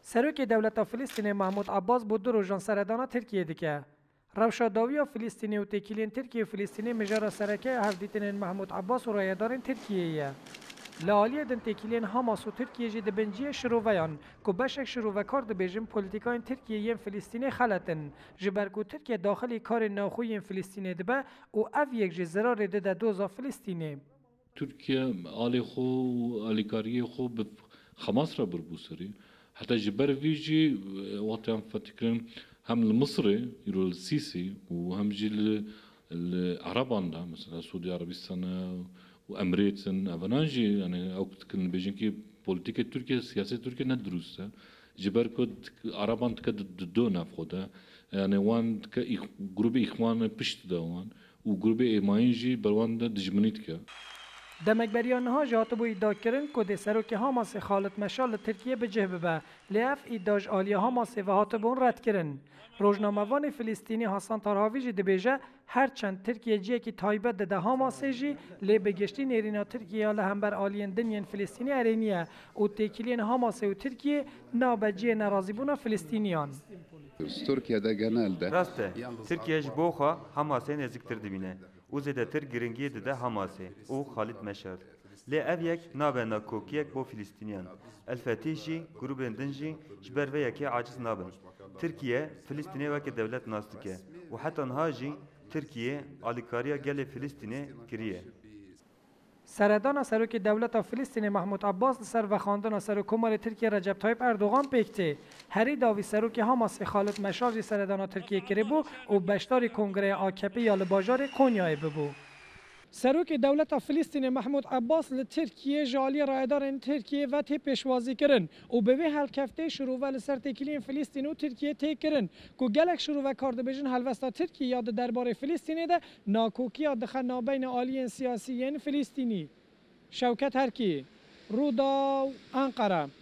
سروک دولت فلسطین محمود عباس بود دو روزان سردان ترکیه دیگه. روشاداوی فلسطینی و تکیلین ترکیه فلسطینی مجرا سرکه هفدیتنین محمود عباس و رایدارین ترکیه. لالیه دن تکیلین حماس و ترکیه جد بنجیه شروعیان که بشک شروع کار دبیجم پلیتیکای ترکیه یم فلسطینی خلاتن. جبرگو ترکیه داخلی کار ناخوی فلسطینی دبه و او یک جزرار داده دوزا فلسطینی. ترکیه آلی خو آلی کاری خو به حماس را بربوسری. حتی جبر ویجی وقتی هم فتکرن هم المصري يرو السيسي وهم جي العربان ده مثلا سعودي عربستان وامريكا افناجي يعني او كن بيجين كي بوليتيك تركيا سياسه تركيا ندرسها جبر كود عربان تكدونا فودا يعني وان جروب اخوان بشت دوان وجروب ايماينجي بروان دجمنيتك دمکبریان ها جات بو ادعا کردن که د سروک حماس خالد مشال ترکیه به جه ببه لیف ادعاش آلی حماس و هاتبون رد کردن. روزنامه‌وان فلسطینی حسن طرحاوی جی دبیجه هرچند ترکیه جی که تایبت ده حماس جی لی بگشتی نیرینا ترکیه له همبر آلین دنیان فلسطینی ارینیه و تکیلین حماس و ترکیه نابجی ناراضی بونا فلسطینیان. ترکیه ده genel de. راسته ترکیه جبوخا حماسه نزدیکتر دبینه. او زیادتر گرنگی ده حماسه او خالد مشال. لی اویک نابه ناکوکیک با فلسطینیان. الفتیشی گروه اندنجی جبر و یکی عاجز نابن. ترکیه فلسطینی و که دولت ناستکه و حتی نهاجی ترکیه آلیکاریا گل فلسطینی کریه. سردان سروک دولت فلسطین محمود عباس سر و خواندن سروک کمال ترکیه رجب طایب اردوغان پیکته هری داوی سروک حماس خالد مشال سردان ترکیه کری بو و بشتار کنگره AKP یا لباجار کنیای ببو. سروک دولت فلسطین محمود عباس لترکیه جالی رایدار ترکیه و تی پیشوازی کرن و به وی هل کفته شروع و لسر تکیلین فلسطین و ترکیه تی کرن که گلک شروع و کارد بجن هلوستا ترکیه یاد درباره فلسطینی ده ناکوکی یاد دخل بین آلیین سیاسیین فلسطینی. شوکت هرکی رودا انقره